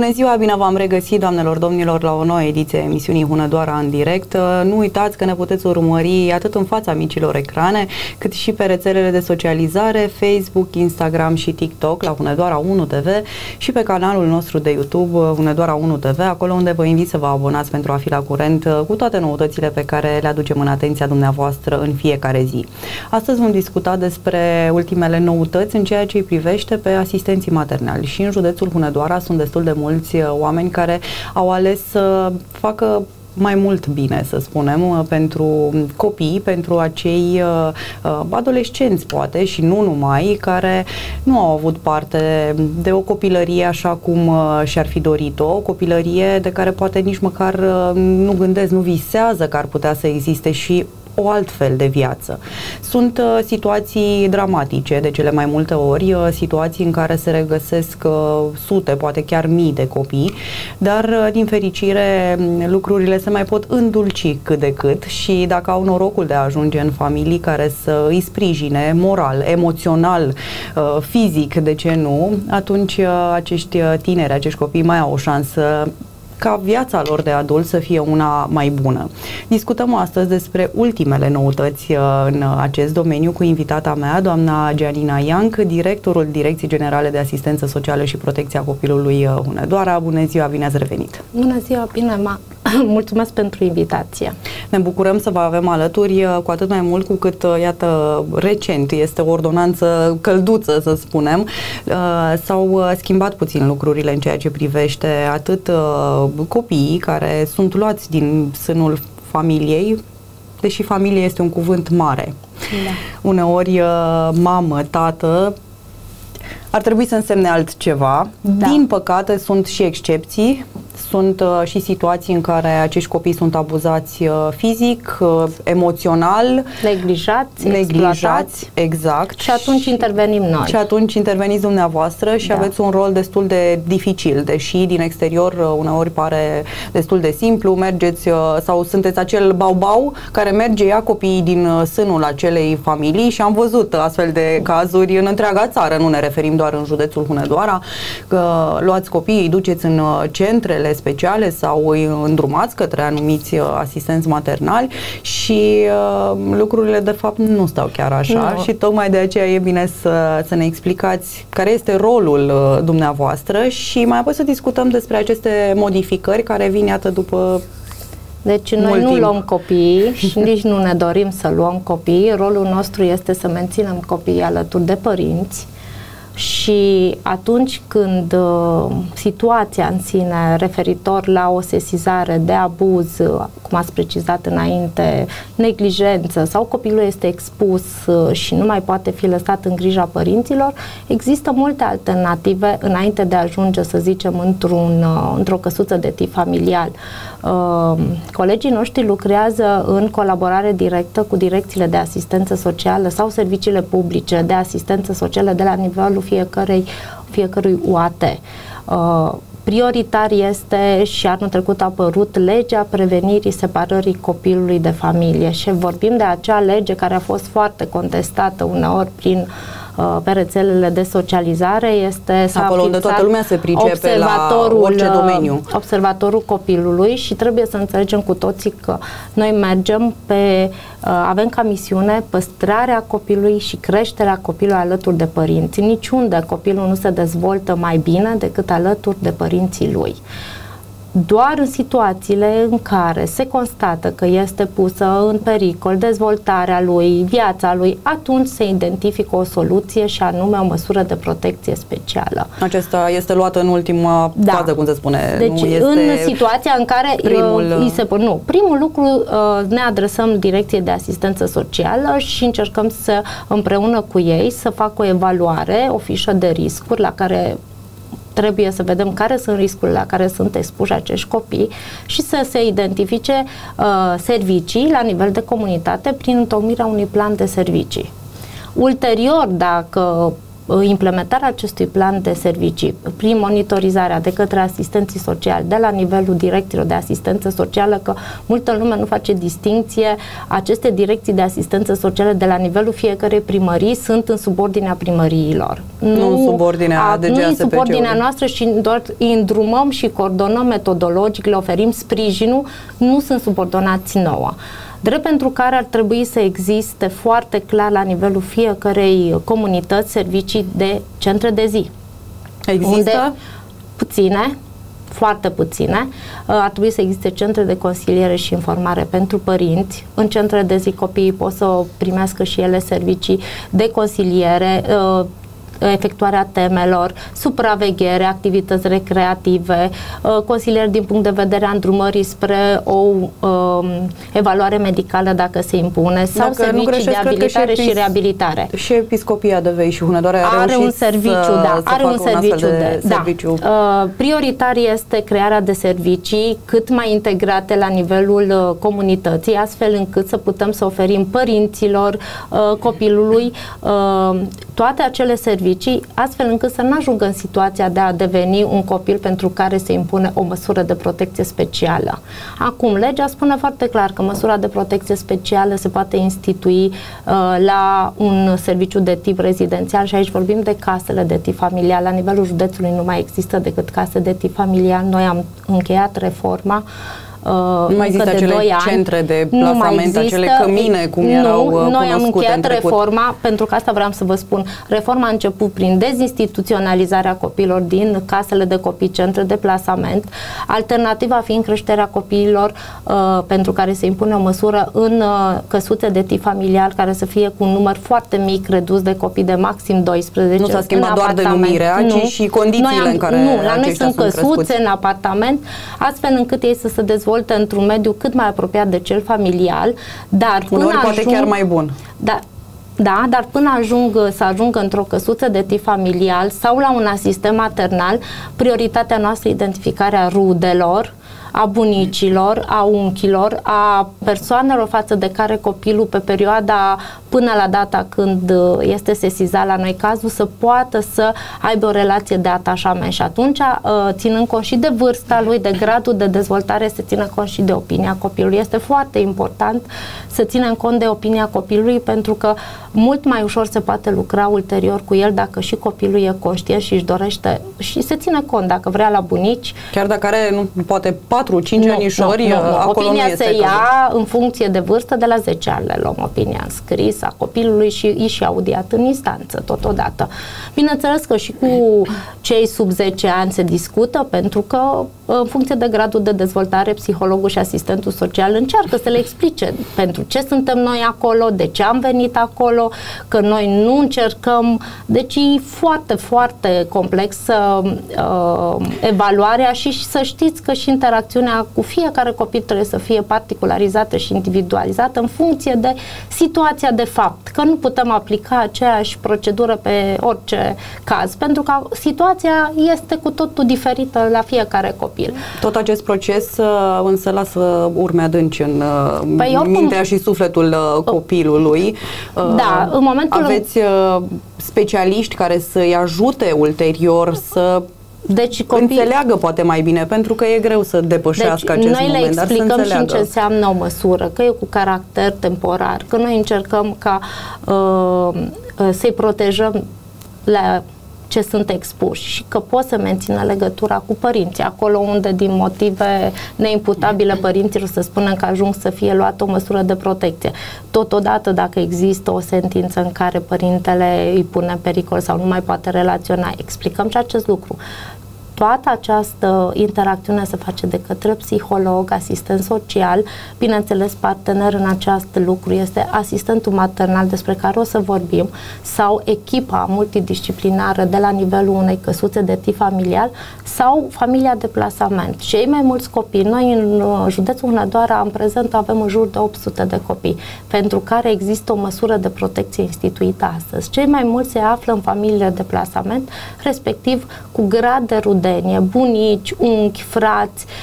Bună ziua, bine v-am regăsit, doamnelor, domnilor, la o nouă ediție a emisiunii Hunedoara în direct. Nu uitați că ne puteți urmări atât în fața micilor ecrane, cât și pe rețelele de socializare, Facebook, Instagram și TikTok, la Hunedoara 1 TV și pe canalul nostru de YouTube, Hunedoara 1 TV, acolo unde vă invit să vă abonați pentru a fi la curent cu toate noutățile pe care le aducem în atenția dumneavoastră în fiecare zi. Astăzi vom discuta despre ultimele noutăți în ceea ce îi privește pe asistenții maternali și în județul Hunedoara sunt destul de mulți oameni care au ales să facă mai mult bine, să spunem, pentru copii, pentru acei adolescenți, poate, și nu numai, care nu au avut parte de o copilărie așa cum și-ar fi dorit-o, o copilărie de care poate nici măcar nu gândesc, nu visează că ar putea să existe și o altfel de viață. Sunt situații dramatice de cele mai multe ori, situații în care se regăsesc sute, poate chiar mii de copii, dar din fericire lucrurile se mai pot îndulci cât de cât și dacă au norocul de a ajunge în familii care să îi sprijine moral, emoțional, fizic, de ce nu, atunci acești tineri, acești copii mai au o șansă ca viața lor de adult să fie una mai bună. Discutăm astăzi despre ultimele noutăți în acest domeniu cu invitata mea, doamna Gianina Ianc, directorul Direcției Generale de Asistență Socială și Protecția Copilului Hunedoara. Bună ziua, bine ați revenit! Bună ziua, bine, mulțumesc pentru invitație. Ne bucurăm să vă avem alături, cu atât mai mult cu cât, iată, recent este o ordonanță călduță, să spunem. S-au schimbat puțin lucrurile în ceea ce privește atât copiii care sunt luați din sânul familiei, deși familie este un cuvânt mare. Da. Uneori mamă, tată ar trebui să însemne altceva. Da. Din păcate sunt și excepții. Sunt și situații în care acești copii sunt abuzați fizic, emoțional, neglijați, exact. Și atunci intervenim noi. Și atunci interveniți dumneavoastră și aveți un rol destul de dificil, deși din exterior uneori pare destul de simplu, mergeți sau sunteți acel bau-bau care merge, ia copiii din sânul acelei familii și am văzut astfel de cazuri în întreaga țară, nu ne referim doar în județul Hunedoara, că luați copiii, îi duceți în centrele speciale sau îi îndrumați către anumiți asistenți maternali și lucrurile de fapt nu stau chiar așa și tocmai de aceea e bine să ne explicați care este rolul dumneavoastră și mai apoi să discutăm despre aceste modificări care vin, iată, după Deci noi nu luăm copii și nici nu ne dorim să luăm copii. Rolul nostru este să menținem copiii alături de părinți. Și atunci când situația în sine referitor la o sesizare de abuz, cum ați precizat înainte, neglijență sau copilul este expus și nu mai poate fi lăsat în grija părinților, există multe alternative înainte de a ajunge, să zicem, într-o căsuță de tip familial. Colegii noștri lucrează în colaborare directă cu direcțiile de asistență socială sau serviciile publice de asistență socială de la nivelul fiecărui UAT. Prioritar este, și anul trecut a apărut, legea prevenirii separării copilului de familie și vorbim de acea lege care a fost foarte contestată uneori pe rețelele de socializare. Este acolo unde toată lumea se pricepe la orice domeniu. Observatorul copilului și trebuie să înțelegem cu toții că noi mergem avem ca misiune păstrarea copilului și creșterea copilului alături de părinți. Niciunde copilul nu se dezvoltă mai bine decât alături de părinții lui. Doar în situațiile în care se constată că este pusă în pericol dezvoltarea lui, viața lui, atunci se identifică o soluție și anume o măsură de protecție specială. Acesta este luată în ultima fază, cum se spune. Deci nu este în situația în care primul lucru ne adresăm Direcției de Asistență Socială și încercăm să împreună cu ei să facă o evaluare, o fișă de riscuri la care trebuie să vedem care sunt riscurile la care sunt expuși acești copii și să se identifice servicii la nivel de comunitate prin întocmirea unui plan de servicii. Ulterior, dacă implementarea acestui plan de servicii prin monitorizarea de către asistenții sociali de la nivelul direcțiilor de asistență socială, că multă lume nu face distincție, aceste direcții de asistență socială de la nivelul fiecărei primării sunt în subordinea primăriilor. Nu în subordinea DGASPC-ului. Nu în subordinea noastră și doar îi îndrumăm și coordonăm metodologic, le oferim sprijinul, nu sunt subordonați nouă. Drept pentru care ar trebui să existe foarte clar la nivelul fiecărei comunități servicii de centre de zi. Există? Unde puține, foarte puține. Ar trebui să existe centre de consiliere și informare pentru părinți. În centre de zi copiii pot să primească și ele servicii de consiliere, efectuarea temelor, supraveghere, activități recreative, consilieri din punct de vedere a îndrumării spre o evaluare medicală dacă se impune, sau servicii de abilitare și reabilitare. Și Episcopia de Vei și Hunedoara are un serviciu, are un serviciu. Prioritar este crearea de servicii cât mai integrate la nivelul comunității, astfel încât să putem să oferim părinților, copilului, toate acele servicii, astfel încât să nu ajungă în situația de a deveni un copil pentru care se impune o măsură de protecție specială. Acum, legea spune foarte clar că măsura de protecție specială se poate institui la un serviciu de tip rezidențial și aici vorbim de casele de tip familial. La nivelul județului nu mai există decât case de tip familial. Noi am încheiat reforma. Nu mai există acele centre de plasament, acele cămine cum erau cunoscute. Noi am încheiat reforma, pentru că asta vreau să vă spun. Reforma a început prin dezinstituționalizarea copiilor din casele de copii, centre de plasament, alternativa fiind creșterea copiilor pentru care se impune o măsură în căsuțe de tip familial, care să fie cu un număr foarte mic, redus de copii de maxim 12. Nu s-a schimbat doar denumirea, ci și condițiile în care la noi sunt căsuțe în apartament, astfel încât ei să se dezvolte într-un mediu cât mai apropiat de cel familial, dar uneori poate chiar mai bun. Da, dar până să ajungă într-o căsuță de tip familial sau la un asistent maternal, prioritatea noastră e identificarea rudelor, a bunicilor, a unchilor, a persoanelor față de care copilul pe perioada până la data când este sesizat la noi cazul să poată să aibă o relație de atașament și atunci, ținând cont și de vârsta lui, de gradul de dezvoltare, să țină cont și de opinia copilului. Este foarte important să ținem cont de opinia copilului, pentru că mult mai ușor se poate lucra ulterior cu el dacă și copilul e conștient și își dorește și se ține cont dacă vrea la bunici. Chiar dacă are poate 4-5 anișori, acolo opinia nu este se ia în funcție de vârstă, de la 10 ani le luăm opinia în scris a copilului și audiat în instanță totodată. Bineînțeles că și cu cei sub 10 ani se discută, pentru că în funcție de gradul de dezvoltare, psihologul și asistentul social încearcă să le explice pentru ce suntem noi acolo, de ce am venit acolo, că noi nu încercăm, deci e foarte, foarte complexă evaluarea și să știți că și interacțiunea cu fiecare copil trebuie să fie particularizată și individualizată în funcție de situația de fapt, că nu putem aplica aceeași procedură pe orice caz, pentru că situația este cu totul diferită la fiecare copil. Tot acest proces însă lasă urme adânci în mintea și sufletul copilului. Da, în momentul aveți specialiști care să-i ajute ulterior să înțeleagă poate mai bine, pentru că e greu să depășească acest moment. Noi le explicăm și ce înseamnă o măsură, că e cu caracter temporar, că noi încercăm ca să-i protejăm la ce sunt expuși și că pot să mențină legătura cu părinții, acolo unde din motive neimputabile părinților să spunem că ajung să fie luată o măsură de protecție. Totodată, dacă există o sentință în care părintele îi pune în pericol sau nu mai poate relaționa, explicăm și acest lucru. Toată această interacțiune se face de către psiholog, asistent social, bineînțeles partener în acest lucru este asistentul maternal despre care o să vorbim sau echipa multidisciplinară de la nivelul unei căsuțe de tip familial sau familia de plasament. Cei mai mulți copii, noi în județul Hunedoara în prezent avem în jur de 800 de copii pentru care există o măsură de protecție instituită astăzi. Cei mai mulți se află în familiile de plasament, respectiv cu grad de rudenie, bunici, unchi, frați,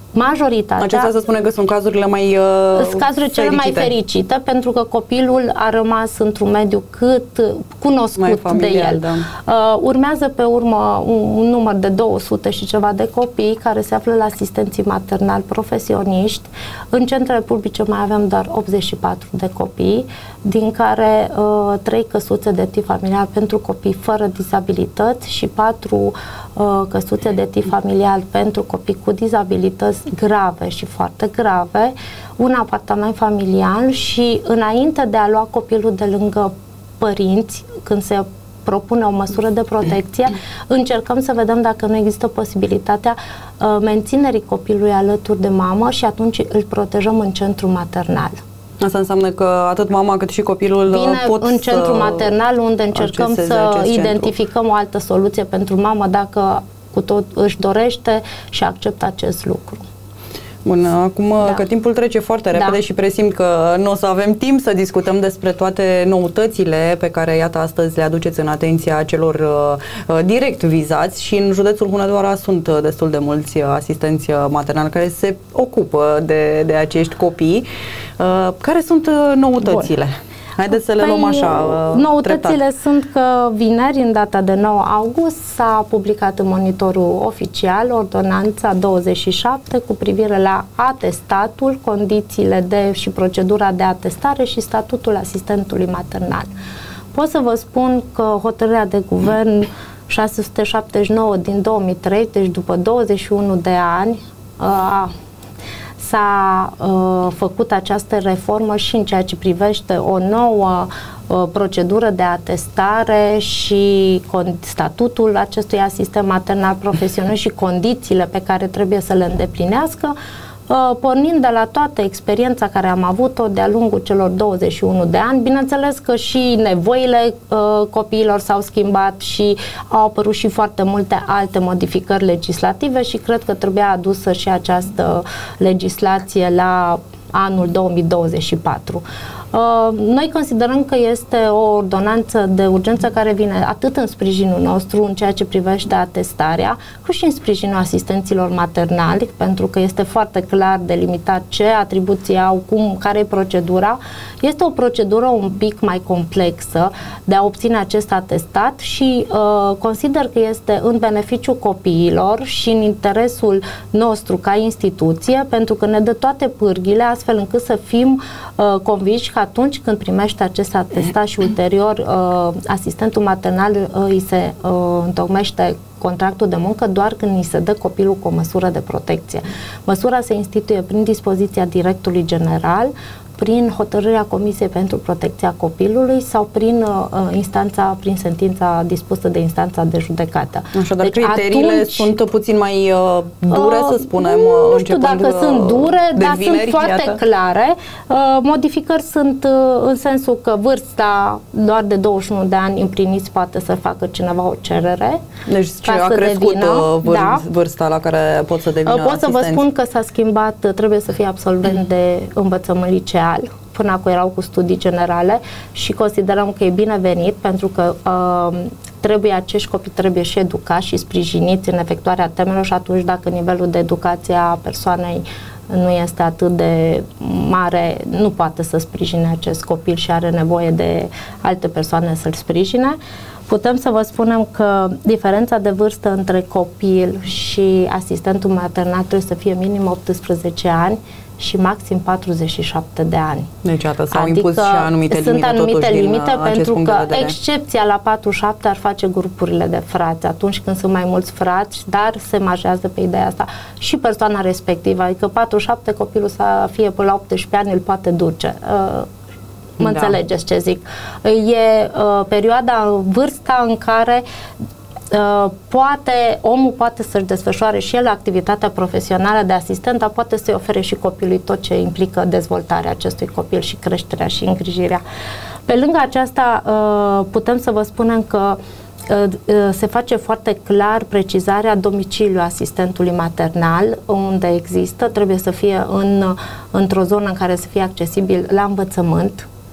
majoritatea... Acestea se spune că sunt cazurile mai cazurile cele mai fericite, pentru că copilul a rămas într-un mediu cât cunoscut de el. Da. Urmează pe urmă un număr de 200 și ceva de copii care se află la asistenții maternali profesioniști. În centrele publice mai avem doar 84 de copii, din care 3 căsuțe de tip familial pentru copii fără dizabilități și 4 căsuțe de tip familial pentru copii cu dizabilități grave și foarte grave, un apartament familial și înainte de a lua copilul de lângă părinți, când se propune o măsură de protecție, încercăm să vedem dacă nu există posibilitatea menținerii copilului alături de mamă și atunci îl protejăm în centru maternal. Asta înseamnă că atât mama cât și copilul pot în centru maternal, unde încercăm să identificăm o altă soluție pentru mamă dacă cu tot își dorește și acceptă acest lucru. Bun, acum că timpul trece foarte repede și presimt că nu o să avem timp să discutăm despre toate noutățile pe care, iată, astăzi le aduceți în atenția celor direct vizați și în județul Hunedoara sunt destul de mulți asistenți maternali care se ocupă de acești copii. Care sunt noutățile? Bun. Haideți să le luăm așa. Noutățile treptat. sunt că vineri, în data de 9 august, s-a publicat în monitorul oficial ordonanța 27 cu privire la atestatul, condițiile și procedura de atestare și statutul asistentului maternal. Pot să vă spun că hotărârea de guvern 679 din 2003, deci după 21 de ani, s-a făcut această reformă și în ceea ce privește o nouă procedură de atestare și statutul acestui asistent maternal profesionist și condițiile pe care trebuie să le îndeplinească, pornind de la toată experiența care am avut-o de-a lungul celor 21 de ani. Bineînțeles că și nevoile copiilor s-au schimbat și au apărut și foarte multe alte modificări legislative și cred că trebuia adusă și această legislație la anul 2024. Noi considerăm că este o ordonanță de urgență care vine atât în sprijinul nostru în ceea ce privește atestarea, cât și în sprijinul asistenților maternali, pentru că este foarte clar delimitat ce atribuții au, care e procedura. Este o procedură un pic mai complexă de a obține acest atestat și consider că este în beneficiul copiilor și în interesul nostru ca instituție, pentru că ne dă toate pârghile astfel încât să fim convinși că atunci când primește acest atestat și ulterior asistentul maternal îi se întocmește contractul de muncă doar când îi se dă copilul cu o măsură de protecție. Măsura se instituie prin dispoziția directorului general, prin hotărârea Comisiei pentru Protecția Copilului sau prin prin sentința dispusă de instanța de judecată. Așadar, deci, criteriile sunt puțin mai dure, să spunem, nu știu dacă sunt dure, dar vineri, sunt foarte clare. Modificări sunt în sensul că vârsta doar de 21 de ani împliniți poate să facă cineva o cerere. Deci a crescut vârsta la care pot să devină Pot să vă spun că s-a schimbat, trebuie să fie absolvent de învățământ liceal. Până acum erau cu studii generale și considerăm că e binevenit pentru că acești copii trebuie și educați și sprijiniți în efectuarea temelor și atunci dacă nivelul de educație a persoanei nu este atât de mare, nu poate să sprijine acest copil și are nevoie de alte persoane să-l sprijine. Putem să vă spunem că diferența de vârstă între copil și asistentul maternal trebuie să fie minim 18 ani și maxim 47 de ani. Deci, s-au impus și anumite limite. Sunt anumite limite pentru că vedere. Excepția la 47 ar face grupurile de frați, atunci când sunt mai mulți frați, dar se majează pe ideea asta și persoana respectivă, adică 47 copilul să fie până la 18 ani, îl poate duce. Mă înțelegeți ce zic? E perioada, vârsta în care omul poate să-și desfășoare și el activitatea profesională de asistent, dar poate să-i ofere și copilului tot ce implică dezvoltarea acestui copil și creșterea și îngrijirea. Pe lângă aceasta, putem să vă spunem că se face foarte clar precizarea domiciliului asistentului maternal, unde există, trebuie să fie într-o zonă în care să fie accesibil la învățământ.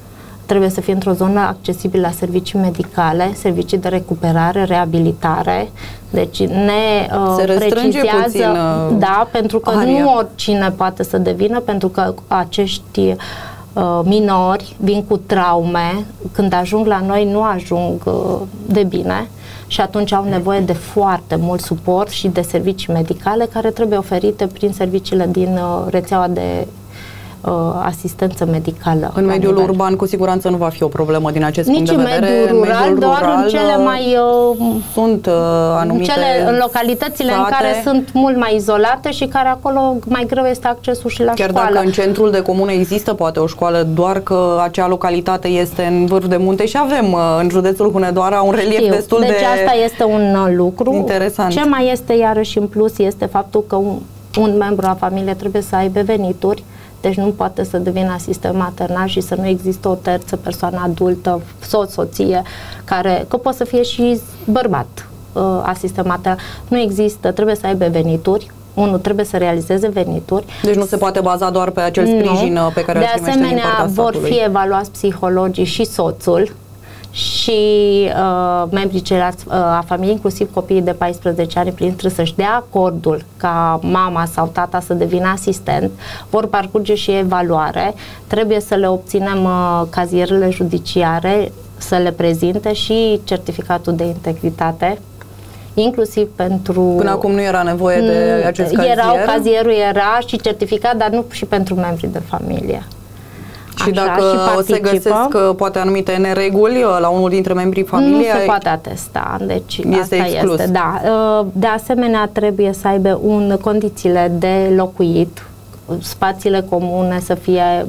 trebuie să fie într-o zonă accesibilă la servicii medicale, servicii de recuperare, reabilitare. Deci ne precizează, da, pentru că nu oricine poate să devină, pentru că acești minori vin cu traume, când ajung la noi nu ajung de bine și atunci au nevoie de foarte mult suport și de servicii medicale care trebuie oferite prin serviciile din rețeaua de asistență medicală. În mediul urban cu siguranță nu va fi o problemă din acest punct de vedere. Nici în mediul rural, doar în cele mai sunt anumite în localitățile sate, în care sunt mult mai izolate și care acolo mai greu este accesul și la chiar școală. Dacă în centrul de comună există poate o școală, doar că acea localitate este în vârf de munte și avem în județul Hunedoara un relief destul de asta este un lucru interesant. Ce mai este iarăși în plus este faptul că un membru a familiei trebuie să aibă venituri. Deci nu poate să devină asistent maternal și să nu există o terță persoană adultă, soție, că poate să fie și bărbat asistent maternal. Nu există, trebuie să aibă venituri. Unul trebuie să realizeze venituri. Deci nu se poate baza doar pe acel sprijin pe care îl primește din partea statului. De asemenea, vor fi evaluați psihologii și soțul și membrii ceilalți a familiei, inclusiv copiii de 14 ani, trebuie să-și dea acordul ca mama sau tata să devină asistent, vor parcurge și evaluare, trebuie să le obținem cazierele judiciare, să le prezinte și certificatul de integritate, inclusiv pentru... Până acum nu era nevoie de acest cazier? Cazierul era și certificat, dar nu și pentru membrii de familie. Și dacă se găsesc poate anumite nereguli la unul dintre membrii familiei, nu se poate atesta, deci este asta exclus. Este, da. De asemenea, trebuie să aibă condițiile de locuit, spațiile comune să fie,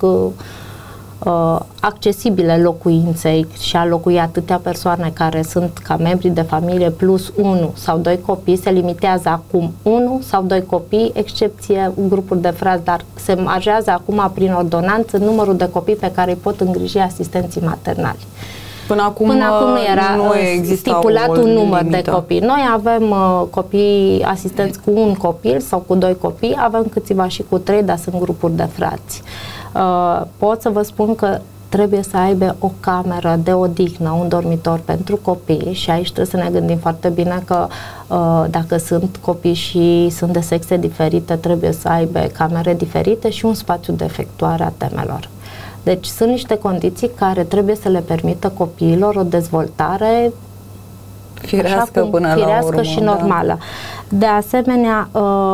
accesibile locuinței și a locui atâtea persoane care sunt ca membri de familie plus 1 sau 2 copii, se limitează acum 1 sau 2 copii, excepție grupuri de frați, dar se margează acum prin ordonanță numărul de copii pe care îi pot îngriji asistenții maternali. Până acum nu era stipulat un număr de copii. Noi avem copii asistenți cu un copil sau cu 2 copii, avem câțiva și cu 3, dar sunt grupuri de frați. Pot să vă spun că trebuie să aibă o cameră de odihnă, un dormitor pentru copii și aici trebuie să ne gândim foarte bine că dacă sunt copii și sunt de sexe diferite, trebuie să aibă camere diferite și un spațiu de efectuare a temelor. Deci sunt niște condiții care trebuie să le permită copiilor o dezvoltare firească până la urmă, și normală. Da. De asemenea,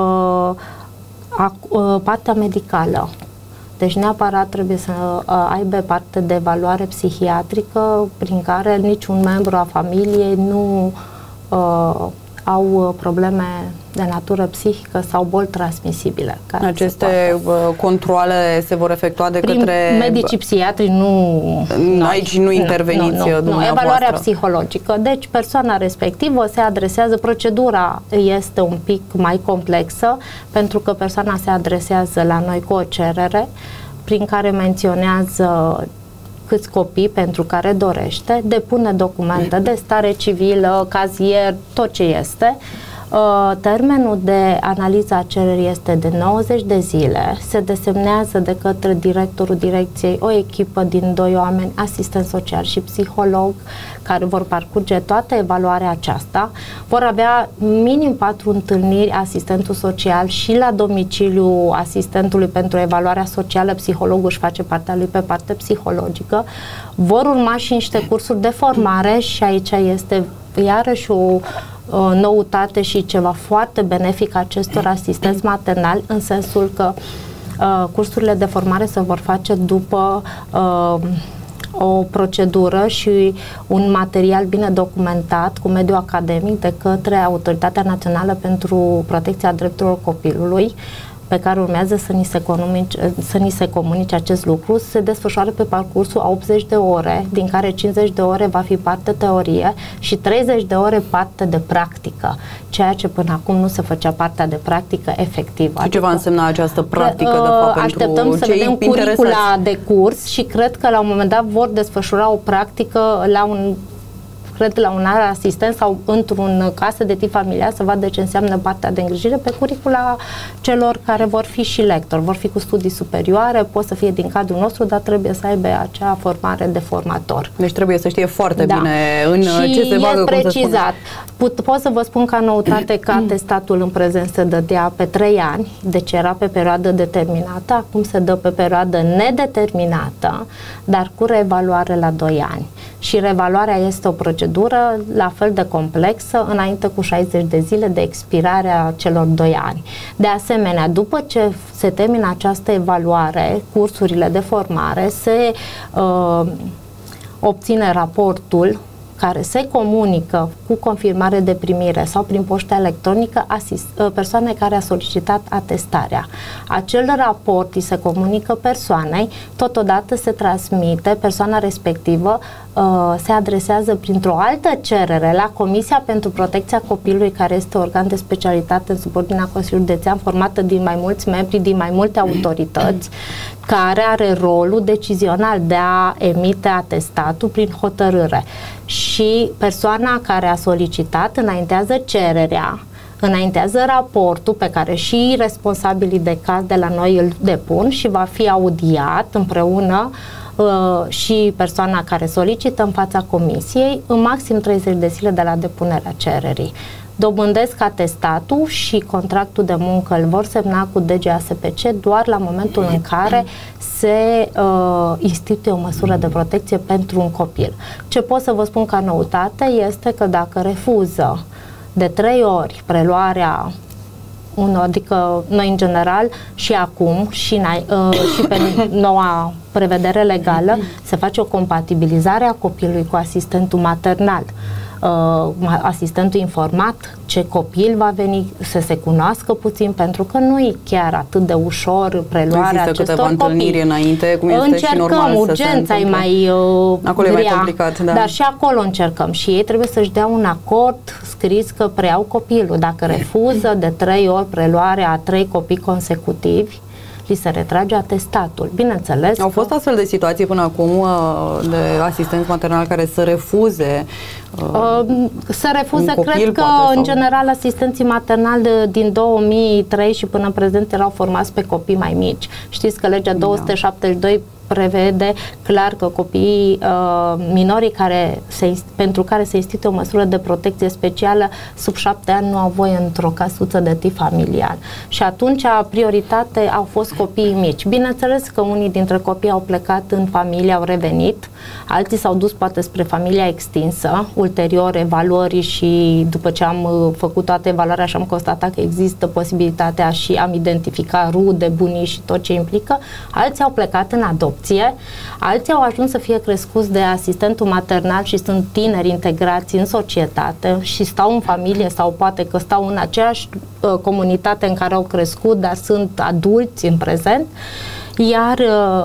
partea medicală. Deci neapărat trebuie să aibă parte de evaluare psihiatrică prin care niciun membru a familiei nu au probleme de natură psihică sau boli transmisibile. Aceste controale se vor efectua de către... medicii psihiatri nu... Aici nu interveniți dumneavoastră. Nu, evaluarea psihologică. Deci persoana respectivă se adresează, procedura este un pic mai complexă pentru că persoana se adresează la noi cu o cerere prin care menționează câți copii pentru care dorește, depune documente de stare civilă, cazier, tot ce este. Termenul de analiză a cererii este de 90 de zile. Se desemnează de către directorul direcției o echipă din 2 oameni, asistent social și psiholog, care vor parcurge toată evaluarea aceasta. Vor avea minim 4 întâlniri asistentul social și la domiciliu asistentului pentru evaluarea socială, psihologul își face partea lui pe parte psihologică. Vor urma și niște cursuri de formare și aici este iarăși o noutate și ceva foarte benefic acestor asistenți maternali, în sensul că cursurile de formare se vor face după o procedură și un material bine documentat cu mediul academic de către Autoritatea Națională pentru Protecția Drepturilor Copilului, pe care urmează să ni se comunice acest lucru. Se desfășoară pe parcursul a 80 de ore, din care 50 de ore va fi parte teorie și 30 de ore parte de practică, ceea ce până acum nu se făcea partea de practică efectivă. Și ce va însemna această practică, de fapt, așteptăm să vedem curicula de curs și cred că la un moment dat vor desfășura o practică la un cred, la un alt asistent sau într-un casă de tip familial să vadă ce înseamnă partea de îngrijire pe curicula celor care vor fi și lectori, vor fi cu studii superioare, pot să fie din cadrul nostru, dar trebuie să aibă acea formare de formator. Deci trebuie să știe foarte bine în ce se bagă, cum precizat. Pot să vă spun ca noutate că atestatul în prezent se dădea pe 3 ani, deci era pe perioadă determinată, acum se dă pe perioadă nedeterminată, dar cu reevaluare la 2 ani. Și reevaluarea este o procedură la fel de complexă, înainte cu 60 de zile de expirare a celor 2 ani. De asemenea, după ce se termină această evaluare, cursurile de formare, se obține raportul care se comunică cu confirmare de primire sau prin poștă electronică persoanei care a solicitat atestarea. Acel raport îi se comunică persoanei, totodată se transmite, persoana respectivă se adresează printr-o altă cerere la Comisia pentru Protecția Copilului, care este organ de specialitate în subordinea Consiliului Județean, formată din mai mulți membri, din mai multe autorități, care are rolul decizional de a emite atestatul prin hotărâre. Și persoana care a solicitat înaintează cererea, înaintează raportul pe care și responsabilii de caz de la noi îl depun și va fi audiat împreună și persoana care solicită în fața comisiei în maxim 30 de zile de la depunerea cererii. Dobândesc atestatul și contractul de muncă îl vor semna cu DGASPC doar la momentul în care se instituie o măsură de protecție pentru un copil. Ce pot să vă spun ca noutate este că dacă refuză de 3 ori preluarea adică noi în general și acum și pe noua prevedere legală se face o compatibilizare a copilului cu asistentul maternal. Asistentul informat ce copil va veni, să se cunoască puțin, pentru că nu e chiar atât de ușor preluarea acestor copii. Întâlniri înainte, cum este și normal urgența e mai acolo grea, e mai complicat, da. Dar și acolo încercăm și ei trebuie să-și dea un acord scris că preiau copilul. Dacă refuză de 3 ori preluarea a 3 copii consecutivi, li se retrage atestatul. Bineînțeles. Au fost astfel de situații până acum de asistenți maternali care să refuze să refuze, cred că în general asistenții maternali din 2003 și până în prezent erau formați pe copii mai mici. Știți că legea 272 prevede clar că copiii minorii pentru care se instituie o măsură de protecție specială sub 7 ani nu au voie într-o casuță de tip familial. Și atunci prioritate au fost copiii mici. Bineînțeles că unii dintre copii au plecat în familie, au revenit, alții s-au dus poate spre familia extinsă, ulterior evaluării și după ce am făcut toată evaluarea și am constatat că există posibilitatea și am identificat rude, bunii și tot ce implică, alții au plecat în adopție, alții au ajuns să fie crescuți de asistentul maternal și sunt tineri integrați în societate și stau în familie sau poate că stau în aceeași comunitate în care au crescut, dar sunt adulți în prezent. Iar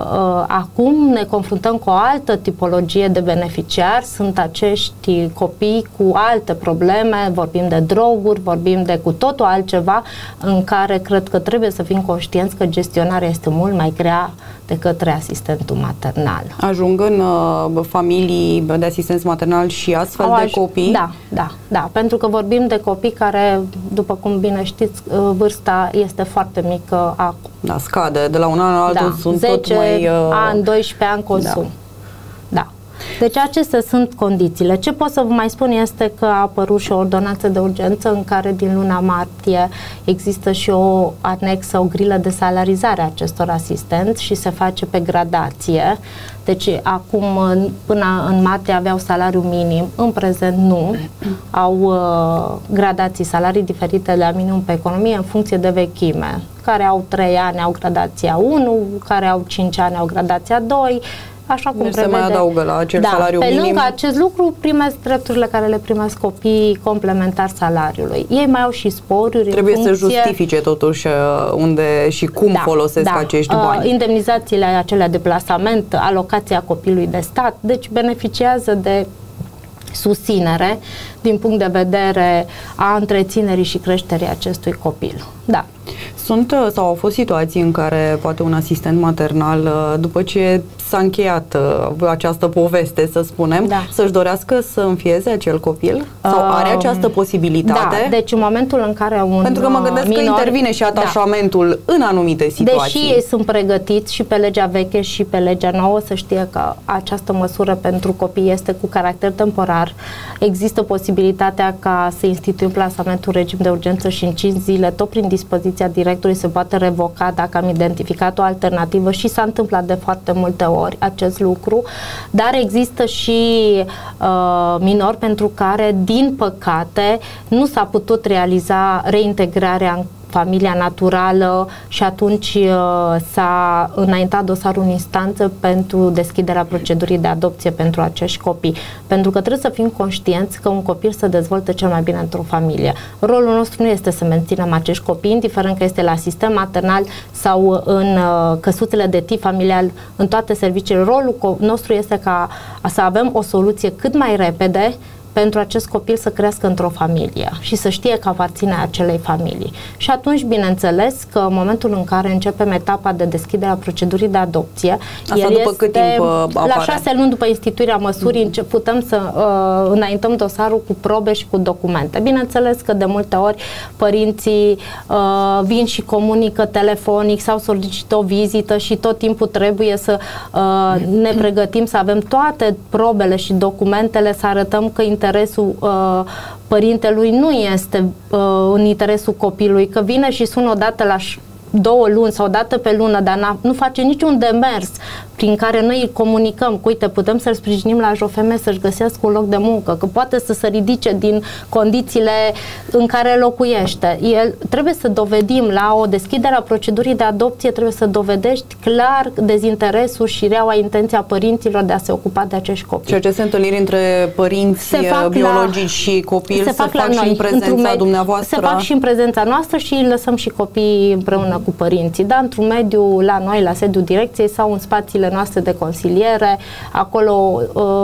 acum ne confruntăm cu o altă tipologie de beneficiari, sunt acești copii cu alte probleme, vorbim de droguri, vorbim de cu totul altceva, în care cred că trebuie să fim conștienți că gestionarea este mult mai grea de către asistentul maternal. Ajung în familii de asistenți maternali și astfel de copii? Da, pentru că vorbim de copii care, după cum bine știți, vârsta este foarte mică acum. Da, scade, de la un an la altul sunt 10 tot mai... ani, 12 ani consum. Da. Deci acestea sunt condițiile. Ce pot să vă mai spun este că a apărut și o ordonanță de urgență în care din luna martie există și o anexă, o grilă de salarizare a acestor asistenți și se face pe gradație. Deci acum până în martie aveau salariu minim, în prezent nu. Au gradații, salarii diferite de la minimum pe economie în funcție de vechime. Care au 3 ani au gradația 1, care au 5 ani au gradația 2, așa cum prevede. Se mai adaugă la acel salariu minim. Pe lângă acest lucru primesc drepturile care le primesc copiii complementar salariului. Ei mai au și sporuri. Trebuie să justifice totuși unde și cum folosesc acești bani. Indemnizațiile acelea de plasament, alocația copilului de stat, deci beneficiază de susținere din punct de vedere a întreținerii și creșterii acestui copil. Da. Sunt sau au fost situații în care poate un asistent maternal, după ce s-a încheiat această poveste, să spunem, să-și dorească să înfieze acel copil? Sau are această posibilitate? Da, deci în momentul în care un Pentru că mă gândesc că intervine și atașamentul în anumite situații. Deși ei sunt pregătiți și pe legea veche și pe legea nouă să știe că această măsură pentru copii este cu caracter temporar, există posibilitatea ca să instituim plasamentul regim de urgență și în 5 zile, tot prin dispoziția directorului, se poate revoca dacă am identificat o alternativă și s-a întâmplat de foarte multe ori acest lucru, dar există și minori pentru care, din păcate, nu s-a putut realiza reintegrarea în familia naturală și atunci s-a înaintat dosarul în instanță pentru deschiderea procedurii de adopție pentru acești copii. Pentru că trebuie să fim conștienți că un copil se dezvoltă cel mai bine într-o familie. Rolul nostru nu este să menținem acești copii, indiferent că este la sistem maternal sau în căsuțele de tip familial, în toate serviciile. Rolul nostru este ca să avem o soluție cât mai repede pentru acest copil să crească într-o familie și să știe că aparține acelei familii. Și atunci, bineînțeles, că în momentul în care începem etapa de deschidere a procedurii de adopție, asta el după cât timp apare? La 6 luni după instituirea măsurii putem să înaintăm dosarul cu probe și cu documente. Bineînțeles că de multe ori părinții vin și comunică telefonic sau solicită o vizită și tot timpul trebuie să ne pregătim să avem toate probele și documentele, să arătăm că interesul părintelui nu este în interesul copilului, că vine și sună odată la 2 luni sau o dată pe lună, dar nu face niciun demers prin care noi îi comunicăm că, uite, putem să-l sprijinim la JOFM să-și găsească un loc de muncă, că poate să se ridice din condițiile în care locuiește. El trebuie să dovedim la o deschidere a procedurii de adopție, trebuie să dovedești clar dezinteresul și reaua intenția părinților de a se ocupa de acești copii. Și aceste întâlniri între părinți biologici și copii se fac și în prezența dumneavoastră? Se fac și în prezența noastră și îi lăsăm și copiii împreună cu părinții, dar într-un mediu la noi, la sediul direcției sau în spațiile noastre de consiliere, acolo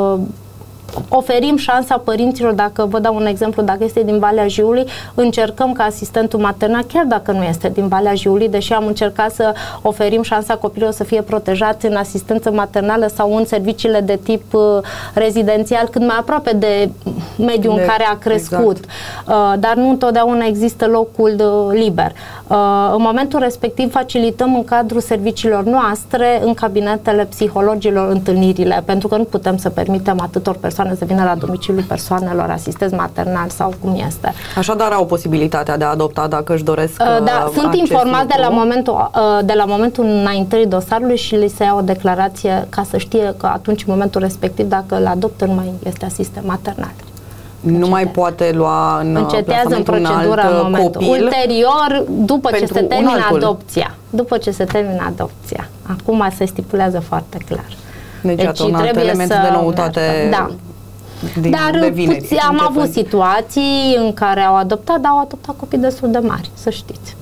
oferim șansa părinților. Dacă vă dau un exemplu, dacă este din Valea Jiului, încercăm ca asistentul maternal, chiar dacă nu este din Valea Jiului, deși am încercat să oferim șansa copilului să fie protejați în asistență maternală sau în serviciile de tip rezidențial, cât mai aproape de mediul în care a crescut. Exact. Dar nu întotdeauna există locul liber. În momentul respectiv facilităm în cadrul serviciilor noastre, în cabinetele psihologilor, întâlnirile, pentru că nu putem să permitem atâtor persoane să vină la domiciliul persoanelor, asistenți maternal sau cum este. Așadar au posibilitatea de a adopta dacă își doresc da, sunt informați de la momentul înaintării dosarului și li se ia o declarație ca să știe că atunci, în momentul respectiv, dacă îl adoptă, nu mai este asistent maternal. Nu mai poate lua încetează în procedura în momentul. Copil ulterior, după ce se termină adopția. După ce se termină adopția. Acum se stipulează foarte clar. Deci un alt element de noutate. Da. Dar am avut situații în care au adoptat, dar au adoptat copii destul de mari, să știți.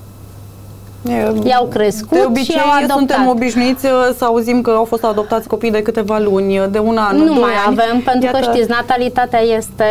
I-au crescut de obicei, și i-au adoptat. Suntem obișnuiți să auzim că au fost adoptați copii de câteva luni, de un an, nu mai avem, pentru că știți, natalitatea este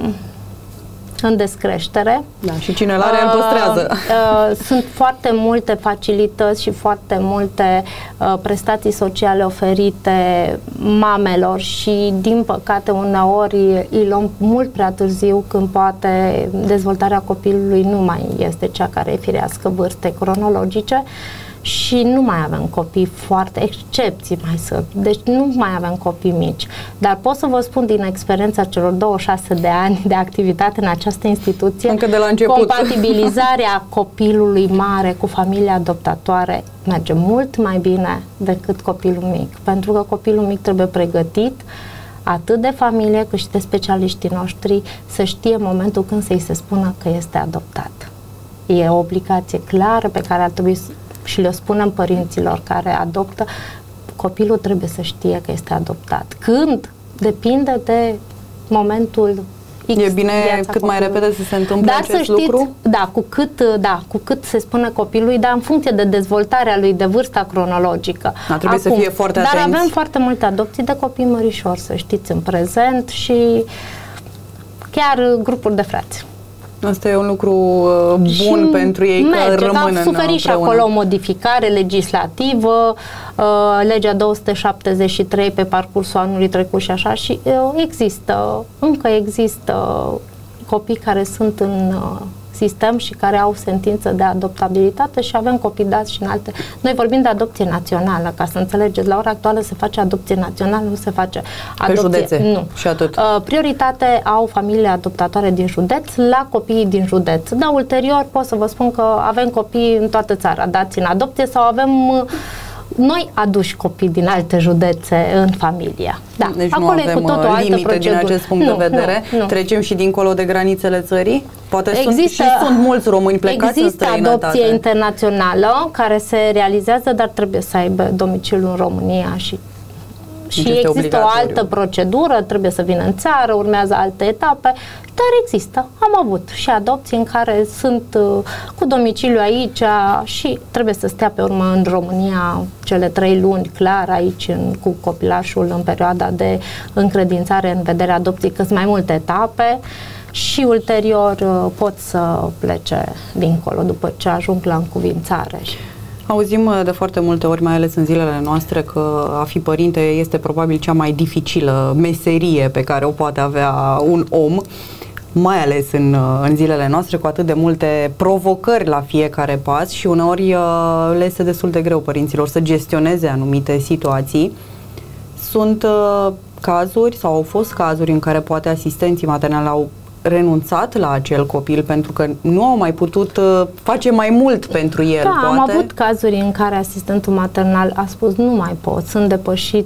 în descreștere. Da, și cine l-are îl păstrează. Sunt foarte multe facilități și foarte multe prestații sociale oferite mamelor și, din păcate, uneori îi luăm mult prea târziu, când poate dezvoltarea copilului nu mai este cea care e firească vârstei cronologice. Și nu mai avem copii foarte, excepții mai sunt, deci nu mai avem copii mici. Dar pot să vă spun din experiența celor 26 de ani de activitate în această instituție, încă de la început, compatibilizarea copilului mare cu familia adoptatoare merge mult mai bine decât copilul mic, pentru că copilul mic trebuie pregătit atât de familie cât și de specialiștii noștri să știe momentul când să-i se spună că este adoptat. E o obligație clară pe care ar trebui și le spunem părinților care adoptă, copilul trebuie să știe că este adoptat. Când? Depinde de momentul X. E bine cât mai repede să se întâmple acest lucru? Da, cu cât se spune copilului, dar în funcție de dezvoltarea lui, de vârsta cronologică. Trebuie să fie foarte atenți. Dar avem foarte multe adopții de copii mărișori, să știți, în prezent și chiar grupuri de frați. Asta e un lucru bun pentru ei, că rămân a suferit și acolo o modificare legislativă, legea 273 pe parcursul anului trecut și așa, și încă există copii care sunt în sistem și care au sentință de adoptabilitate și avem copii dați și în alte. Noi vorbim de adopție națională, ca să înțelegeți. La ora actuală se face adopție națională, nu se face adopție. Pe județe. Nu. Și atât. Prioritate au familiile adoptatoare din județ la copiii din județ. Dar ulterior pot să vă spun că avem copii în toată țara dați în adopție sau avem noi aduși copii din alte județe în familie. Da, deci acolo nu e avem cu totul o altă limite procedură. din acest punct de vedere. Nu. Trecem și dincolo de granițele țării? Poate sunt mulți români plecați în străinătate. Există adopție internațională care se realizează, dar trebuie să aibă domiciliul în România și există o altă procedură, trebuie să vină în țară, urmează alte etape, dar există. Am avut și adopții în care sunt cu domiciliu aici și trebuie să stea pe urmă în România cele 3 luni clar aici cu copilașul în perioada de încredințare în vederea adopției, că sunt mai multe etape și ulterior pot să plece dincolo după ce ajung la încuvințare. Auzim de foarte multe ori, mai ales în zilele noastre, că a fi părinte este probabil cea mai dificilă meserie pe care o poate avea un om, mai ales în zilele noastre, cu atât de multe provocări la fiecare pas și uneori le este destul de greu părinților să gestioneze anumite situații. Sunt cazuri sau au fost cazuri în care poate asistenții maternali au renunțat la acel copil pentru că nu au mai putut face mai mult pentru el. Da, poate. Am avut cazuri în care asistentul maternal a spus nu mai pot, sunt depășit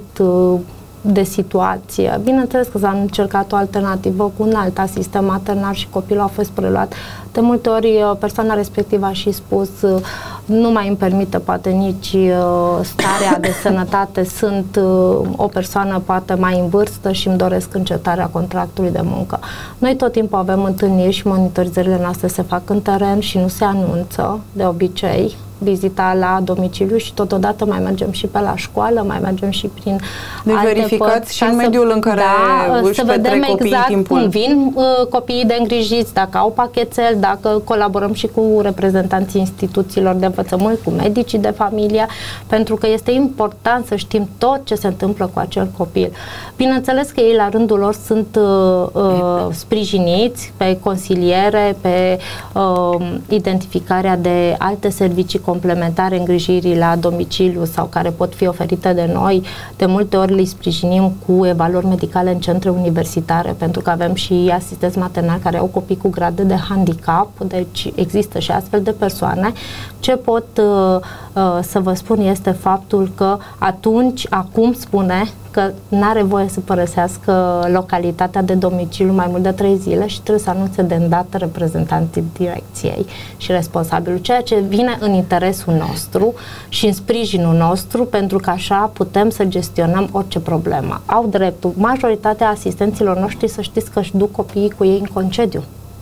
de situație. Bineînțeles că s-a încercat o alternativă cu un alt asistent maternal și copilul a fost preluat. De multe ori persoana respectivă a și spus nu mai îmi permite poate nici starea de sănătate, sunt o persoană poate mai în vârstă și îmi doresc încetarea contractului de muncă. Noi tot timpul avem întâlniri și monitorizările noastre se fac în teren și nu se anunță de obicei vizita la domiciliu și totodată mai mergem și pe la școală, mai mergem și prin alte verificați părți, și în mediul în care își să vedem exact timpul. Cum vin copiii de îngrijiți, dacă au pachetel, dacă colaborăm și cu reprezentanții instituțiilor de învățământ, cu medicii de familie, pentru că este important să știm tot ce se întâmplă cu acel copil. Bineînțeles că ei la rândul lor sunt sprijiniți pe consiliere, pe identificarea de alte servicii complementare îngrijirii la domiciliu sau care pot fi oferite de noi. De multe ori le sprijinim cu evaluări medicale în centre universitare, pentru că avem și asistenți maternali care au copii cu grade de handicap, deci există și astfel de persoane. Ce pot să vă spun este faptul că acum spune că n-are voie să părăsească localitatea de domiciliu mai mult de 3 zile și trebuie să anunțe de îndată reprezentanții direcției și responsabilul, ceea ce vine în interesul nostru și în sprijinul nostru, pentru că așa putem să gestionăm orice problemă. Au dreptul. Majoritatea asistenților noștri, să știți că își duc copiii cu ei în concediu.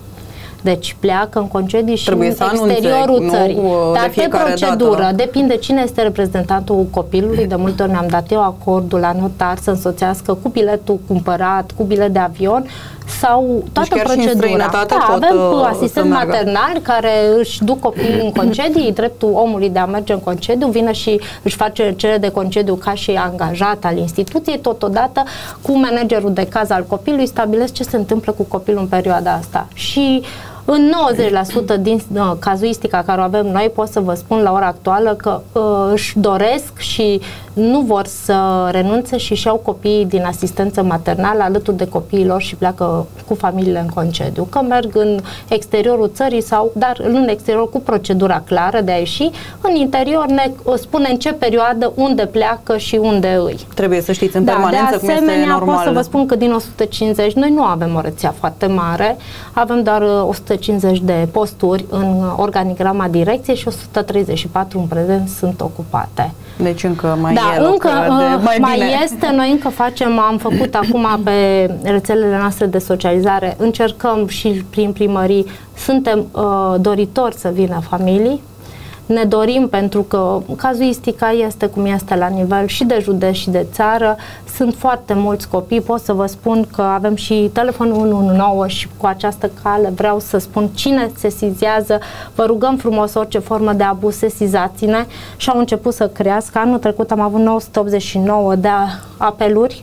Deci pleacă în concediu și în exteriorul țării. Dar pe procedură, dată. Depinde cine este reprezentantul copilului. De multe ori mi-am dat eu acordul la notar să însoțească cu biletul cumpărat, cu bilet de avion sau toată deci procedura. Avem asistenți maternali care își duc copiii în concedii, dreptul omului de a merge în concediu, vine și își face cerere de concediu ca și angajat al instituției, totodată cu managerul de caz al copilului stabilesc ce se întâmplă cu copilul în perioada asta. Și în 90% din cazuistica care o avem noi, pot să vă spun la ora actuală că își doresc și nu vor să renunțe și își iau copiii din asistență maternală alături de copiii lor și pleacă cu familiile în concediu. Că merg în exteriorul țării dar în exterior cu procedura clară de a ieși, în interior ne spune în ce perioadă, unde pleacă și unde îi. Trebuie să știți în permanență cum este normal. Pot să vă spun că din 150, noi nu avem o rețea foarte mare, avem doar 150 de posturi în organigrama direcției și 134 în prezent sunt ocupate. Deci încă mai e loc de mai bine. Este, noi încă am făcut acum pe rețelele noastre de socializare, încercăm și prin primării, suntem doritori să vină familii. Ne dorim, pentru că cazuistica este cum este la nivel și de județ și de țară. Sunt foarte mulți copii, pot să vă spun că avem și telefonul 119 și cu această cale vreau să spun cine sesizează, vă rugăm frumos orice formă de abuz, sesizați-ne, și au început să crească. Anul trecut am avut 989 de apeluri,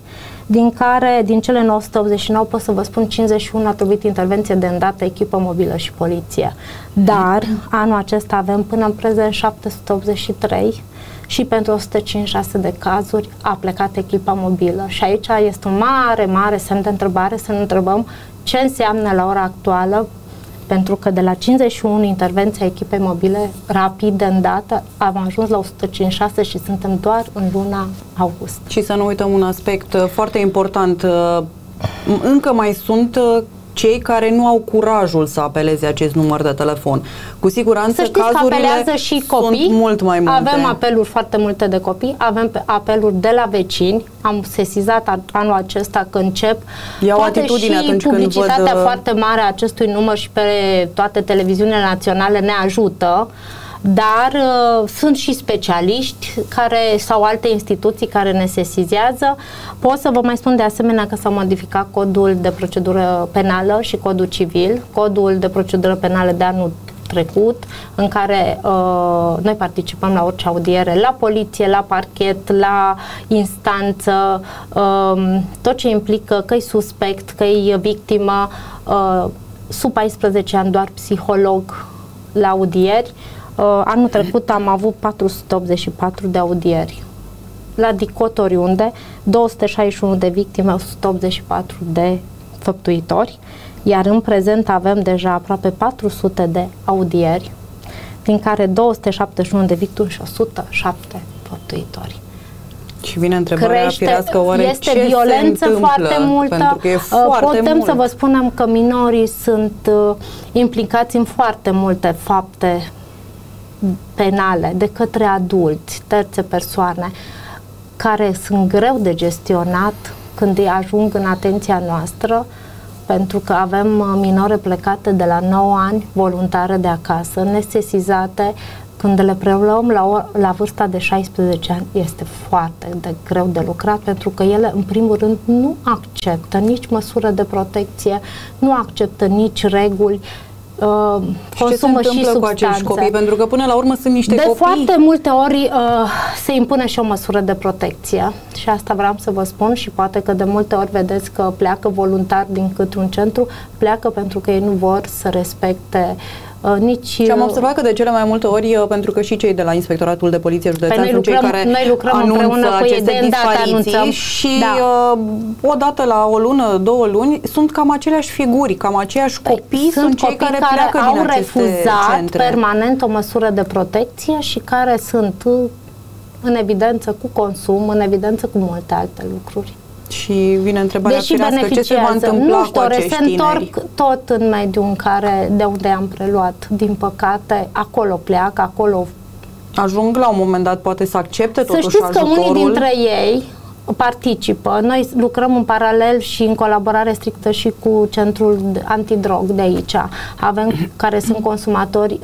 din cele 989 pot să vă spun 51 a trebuit intervenție de îndată, echipă mobilă și poliție. Dar anul acesta avem până în prezent 783 și pentru 156 de cazuri a plecat echipa mobilă. Și aici este un mare, mare semn de întrebare, să ne întrebăm ce înseamnă la ora actuală, pentru că de la 51 intervenția echipei mobile rapid de îndată am ajuns la 156 și suntem doar în luna august. Și să nu uităm un aspect foarte important, încă mai sunt cei care nu au curajul să apeleze acest număr de telefon. Cu siguranță cazurile și copii, sunt mult mai multe. Avem apeluri foarte multe de copii, avem apeluri de la vecini. Am sesizat anul acesta că încep. Iau poate atitudine și atunci publicitatea când văd foarte mare a acestui număr și pe toate televiziunile naționale ne ajută. Dar sunt și specialiști sau alte instituții care ne sesizează. Pot să vă mai spun de asemenea că s-a modificat codul de procedură penală și codul civil. Codul de procedură penală de anul trecut, în care noi participăm la orice audiere, la poliție, la parchet, la instanță, tot ce implică că-i suspect, că-i victimă, sub 14 ani doar psiholog la audieri. Anul trecut am avut 484 de audieri. La DICOT oriunde, 261 de victime, 184 de făptuitori, iar în prezent avem deja aproape 400 de audieri, din care 271 de victime și 107 făptuitori. Și vine întrebarea firească, oare este ce violență se întâmplă? foarte multă. Pentru că e foarte putem mult. să vă spunem că minorii sunt implicați în foarte multe fapte penale de către adulți, terțe persoane, care sunt greu de gestionat când îi ajung în atenția noastră, pentru că avem minore plecate de la 9 ani, voluntare de acasă, nesesizate. Când le preluăm la vârsta de 16 ani, este foarte greu de lucrat, pentru că ele, în primul rând, nu acceptă nici măsură de protecție, nu acceptă nici reguli, consumă și substanțe. Cu acești copii? Pentru că până la urmă sunt niște copii. De foarte multe ori se impune și o măsură de protecție și asta vreau să vă spun, și poate că de multe ori vedeți că pleacă voluntari din câte-un centru, pleacă pentru că ei nu vor să respecte nici... Și am observat că de cele mai multe ori, pentru că și cei de la Inspectoratul de Poliție Județean sunt cei care anunță aceste dispariții și odată la o lună, 2 luni, sunt cam aceleași figuri, cam aceiași copii, sunt cei care pleacă din aceste centre. Permanent o măsură de protecție și care sunt în evidență cu consum, în evidență cu multe alte lucruri. Și vine întrebarea firească, ce se va întâmpla cu acești tineri? Se întorc tot în mediul de unde am preluat. Din păcate, acolo pleacă, acolo... Ajung la un moment dat, poate să accepte totuși ajutorul. Să știți că unii dintre ei participă. Noi lucrăm în paralel și în colaborare strictă și cu centrul antidrog de aici. Avem care sunt consumatori,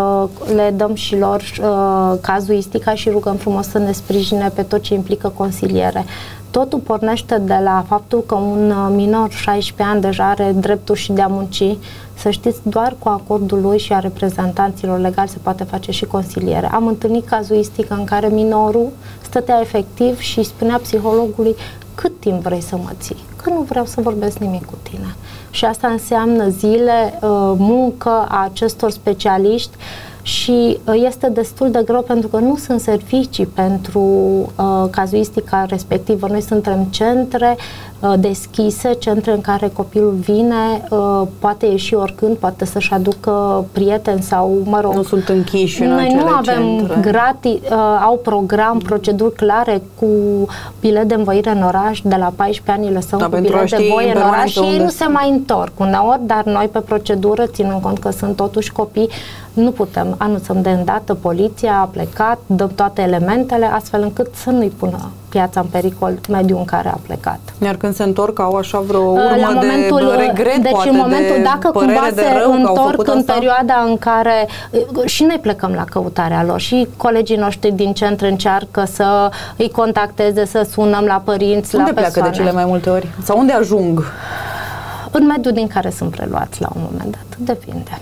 le dăm și lor cazuistica și rugăm frumos să ne sprijine pe tot ce implică consiliere. Totul pornește de la faptul că un minor 16 ani deja are dreptul și de a munci. Să știți, doar cu acordul lui și a reprezentanților legali se poate face și consiliere. Am întâlnit cazuistică în care minorul stătea efectiv și spunea psihologului: cât timp vrei să mă ții? Că nu vreau să vorbesc nimic cu tine. Și asta înseamnă zile, muncă a acestor specialiști. Și este destul de greu pentru că nu sunt servicii pentru cazuistica respectivă. Noi suntem centre deschise, centre în care copilul vine, poate ieși oricând, poate să-și aducă prieteni sau, mă rog... Nu sunt închiși în acele centre. Noi nu avem gratis, au program, proceduri clare cu bilet de învăire în oraș, de la 14 ani îi lăsăm cu bilet de voie în oraș și ei nu se mai întorc uneori, dar noi pe procedură, ținând cont că sunt totuși copii, nu putem anunțăm de îndată, poliția a plecat, dăm toate elementele, astfel încât să nu-i pună piața în pericol, mediul în care a plecat. Iar când se întorc, au așa vreo urmă de regret, deci poate, în momentul, dacă cumva se întorc în asta? perioada în care și noi plecăm la căutarea lor și colegii noștri din centru încearcă să îi contacteze, să sunăm la părinți, unde la persoane. pleacă de cele mai multe ori? Sau unde ajung? În mediul din care sunt preluați la un moment dat. Depinde.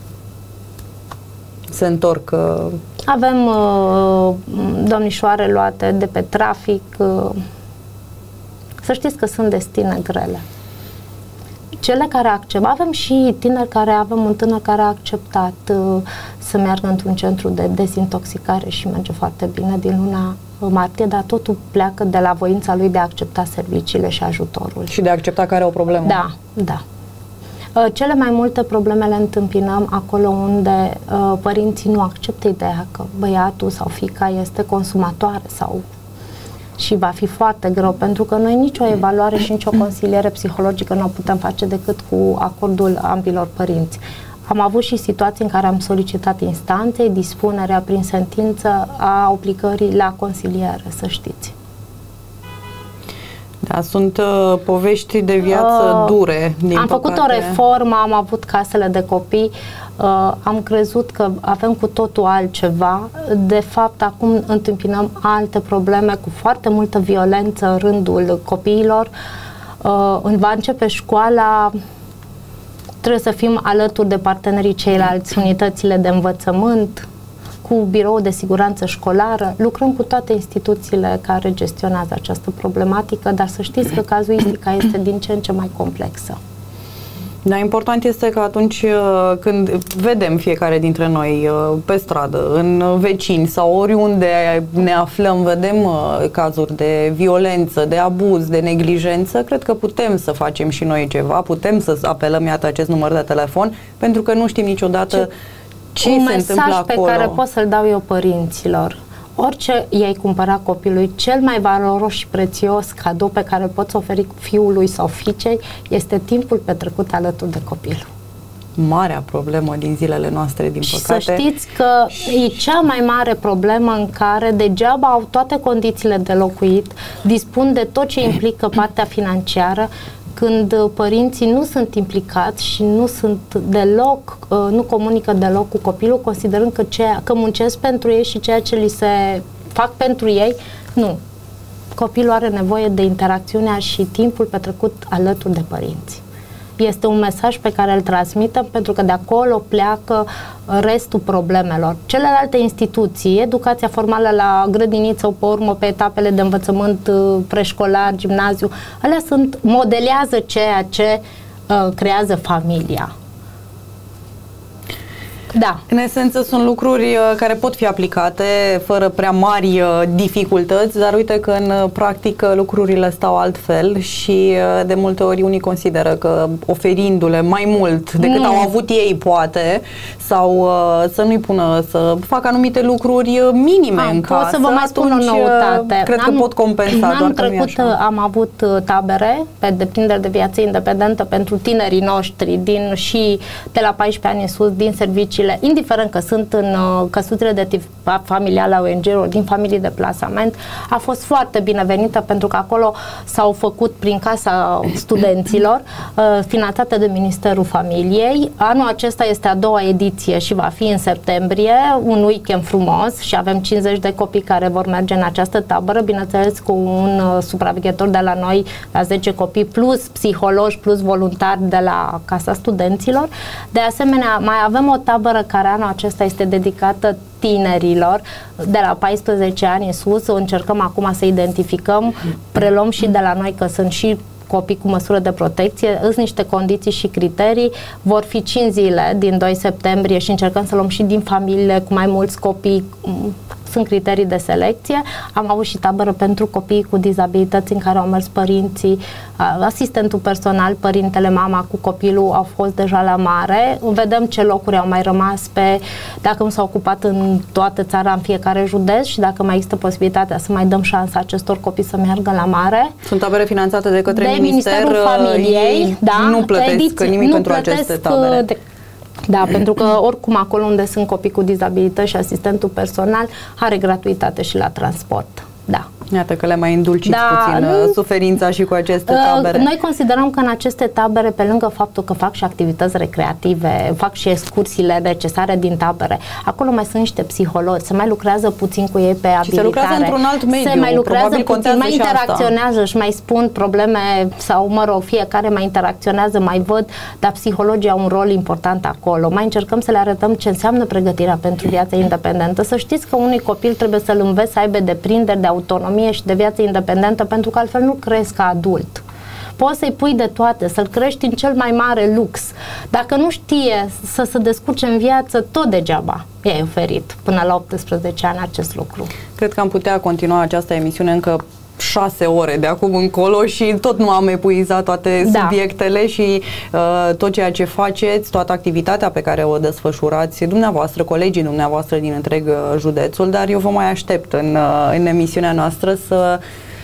Se întorc. Avem domnișoare luate de pe trafic. Să știți că sunt destine grele. Cele care acceptă, avem și tineri avem un tânăr care a acceptat să meargă într-un centru de dezintoxicare și merge foarte bine din luna martie, dar totul pleacă de la voința lui de a accepta serviciile și ajutorul. Și de a accepta că are o problemă. Da, da. Cele mai multe probleme le întâmpinăm acolo unde părinții nu acceptă ideea că băiatul sau fiica este consumatoare și va fi foarte greu, pentru că noi nicio evaluare și nicio consiliere psihologică nu o putem face decât cu acordul ambilor părinți. Am avut și situații în care am solicitat instanței dispunerea prin sentință a obligării la consiliere, să știți. Da, sunt povești de viață dure, din Am păcate. făcut o reformă, am avut casele de copii, am crezut că avem cu totul altceva. De fapt, acum întâmpinăm alte probleme cu foarte multă violență în rândul copiilor. Va începe școala, trebuie să fim alături de partenerii ceilalți, unitățile de învățământ, cu biroul de siguranță școlară, lucrăm cu toate instituțiile care gestionează această problematică, dar să știți că cazuistica este din ce în ce mai complexă. Da, important este că atunci când vedem fiecare dintre noi pe stradă, în vecini sau oriunde ne aflăm, vedem cazuri de violență, de abuz, de neglijență, cred că putem să facem și noi ceva, putem să apelăm, iată, acest număr de telefon, pentru că nu știm niciodată ce se întâmplă acolo. Un mesaj pe care pot să-l dau eu părinților: orice i-ai cumpăra copilului, cel mai valoros și prețios cadou pe care îl poți oferi fiului sau fiicei este timpul petrecut alături de copil. Marea problemă din zilele noastre, din păcate. Și să știți că e cea mai mare problemă în care degeaba au toate condițiile de locuit, dispun de tot ce implică partea financiară, când părinții nu sunt implicați și nu sunt deloc, nu comunică deloc cu copilul, considerând că muncesc pentru ei și ceea ce li se fac pentru ei, nu. Copilul are nevoie de interacțiunea și timpul petrecut alături de părinți. Este un mesaj pe care îl transmitem, pentru că de acolo pleacă restul problemelor. Celelalte instituții, educația formală la grădiniță, pe urmă pe etapele de învățământ preșcolar, gimnaziu, alea modelează ceea ce creează familia. Da. În esență sunt lucruri care pot fi aplicate fără prea mari dificultăți, dar uite că în practică lucrurile stau altfel și de multe ori unii consideră că oferindu-le mai mult decât au avut ei, poate, sau să nu-i pună să facă anumite lucruri minime în casă, să vă mai spun o noutate. Cred că pot compensa, doar că nu e așa. Am avut tabere pe deprinderi de viață independentă pentru tinerii noștri și de la 14 ani în sus, din servicii, indiferent că sunt în căsuțele de tip familial, ONG-uri, din familii de plasament, a fost foarte binevenită, pentru că acolo s-au făcut prin Casa Studenților, finanțată de Ministerul Familiei. Anul acesta este a doua ediție și va fi în septembrie, un weekend frumos, și avem 50 de copii care vor merge în această tabără, bineînțeles cu un supraveghetor de la noi la 10 copii, plus psihologi, plus voluntari de la Casa Studenților. De asemenea, mai avem o tabără care anul acesta este dedicată tinerilor de la 14 ani în sus. Încercăm acum să identificăm, preluăm și de la noi că sunt și copii cu măsură de protecție, sunt niște condiții și criterii. Vor fi 5 zile din 2 septembrie și încercăm să luăm și din familiile cu mai mulți copii. Sunt criterii de selecție. Am avut și tabără pentru copii cu dizabilități în care au mers părinții, asistentul personal, părintele, mama cu copilul au fost deja la mare. Vedem ce locuri au mai rămas dacă nu s-au ocupat în toată țara, în fiecare județ, și dacă mai există posibilitatea să mai dăm șansa acestor copii să meargă la mare. Sunt tabere finanțate de către Ministerul Familiei, da? Nu plătesc nimic pentru aceste tabere. Da, pentru că oricum acolo unde sunt copii cu dizabilități și asistentul personal are gratuitate și la transport. Da. Iată că le mai îndulciți puțin suferința și cu aceste tabere. Noi considerăm că în aceste tabere, pe lângă faptul că fac și activități recreative, fac și excursiile necesare din tabere, acolo mai sunt niște psihologi, se mai lucrează puțin cu ei pe abilitare. Și se lucrează într-un alt mediu. Se mai lucrează puțin, mai interacționează și mai spun probleme sau, mă rog, fiecare mai interacționează, mai văd, dar psihologii au un rol important acolo. Mai încercăm să le arătăm ce înseamnă pregătirea pentru viața independentă. Să știți că unui copil trebuie să-l înveți să aibă deprinderi, de autonomie și de viață independentă, pentru că altfel nu crezi ca adult. Poți să-i pui de toate, să-l crești în cel mai mare lux. Dacă nu știe să se descurce în viață, tot degeaba i-ai oferit până la 18 ani acest lucru. Cred că am putea continua această emisiune încă 6 ore de acum încolo și tot nu am epuizat toate subiectele și tot ceea ce faceți, toată activitatea pe care o desfășurați dumneavoastră, colegii dumneavoastră din întreg județul, dar eu vă mai aștept în emisiunea noastră să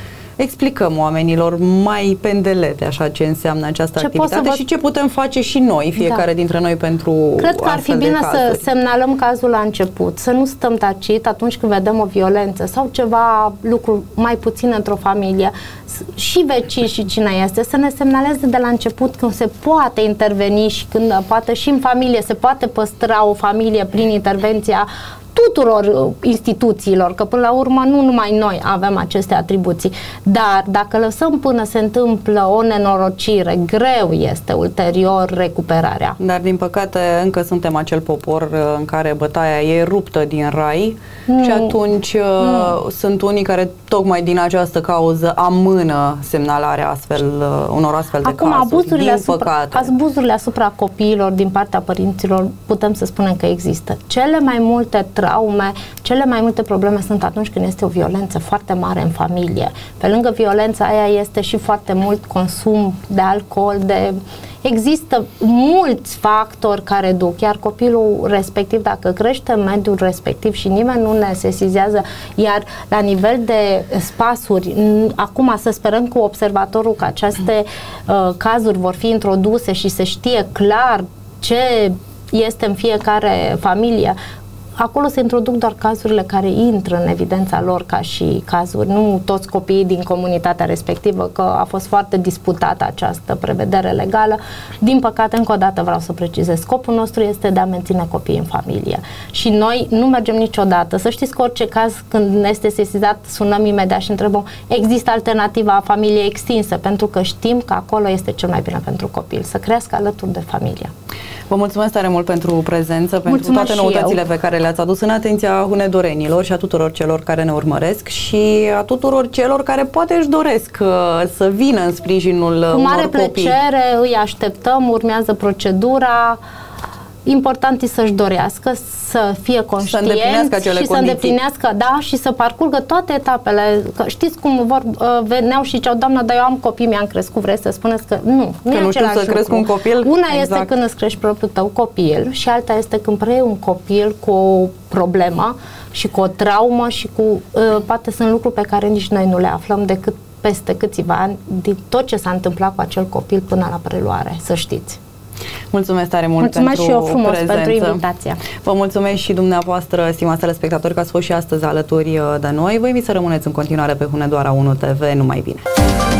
explicăm oamenilor mai pendelete așa ce înseamnă această activitate și ce putem face și noi, fiecare dintre noi, pentru Cred că ar fi bine să semnalăm cazul la început, să nu stăm tacit atunci când vedem o violență sau ceva lucru mai puțin într-o familie, și vecini și cine este, să ne semnaleze de la început când se poate interveni și când poate și în familie se poate păstra o familie prin intervenția tuturor instituțiilor, că până la urmă nu numai noi avem aceste atribuții, dar dacă lăsăm până se întâmplă o nenorocire, greu este ulterior recuperarea. Dar din păcate încă suntem acel popor în care bătaia e ruptă din rai și atunci sunt unii care tocmai din această cauză amână semnalarea unor astfel de cazuri. Abuzurile asupra copiilor din partea părinților putem să spunem că există. Cele mai multe traume, cele mai multe probleme sunt atunci când este o violență foarte mare în familie. Pe lângă violența aia este și foarte mult consum de alcool, există mulți factori care duc, iar copilul respectiv, dacă crește în mediul respectiv și nimeni nu ne sesizează, iar la nivel de spasuri, acum să sperăm cu observatorul că aceste cazuri vor fi introduse și se știe clar ce este în fiecare familie. Acolo se introduc doar cazurile care intră în evidența lor ca și cazuri, nu toți copiii din comunitatea respectivă, că a fost foarte disputată această prevedere legală. Din păcate, încă o dată vreau să precizez, scopul nostru este de a menține copiii în familie. Și noi nu mergem niciodată. Să știți că orice caz, când ne este sesizat, sunăm imediat și întrebăm, există alternativa familiei extinse, pentru că știm că acolo este cel mai bine pentru copil, să crească alături de familie. Vă mulțumesc tare mult pentru prezență, pentru toate noutățile pe care le-ați adus în atenția hunedorenilor și a tuturor celor care ne urmăresc și a tuturor celor care poate își doresc să vină în sprijinul unor copii. Cu mare plăcere îi așteptăm, urmează procedura. Important e să-și dorească, să fie conștient și să îndeplinească, da, și să parcurgă toate etapele. Că știți cum veneau și ziceau, doamnă, dar eu am copii, mi-am crescut, vreți să spuneți că nu e același lucru. Cresc un copil? Una este când îți crești propriul tău copil și alta este când preiei un copil cu o problemă și cu o traumă și cu, poate sunt lucruri pe care nici noi nu le aflăm decât peste câțiva ani, din tot ce s-a întâmplat cu acel copil până la preluare, să știți. Mulțumesc tare mult pentru și eu frumos pentru invitația. Vă mulțumesc și dumneavoastră, stimați telespectatori, că ați fost și astăzi alături de noi. Vă invit să rămâneți în continuare pe Hunedoara 1 TV. Numai bine!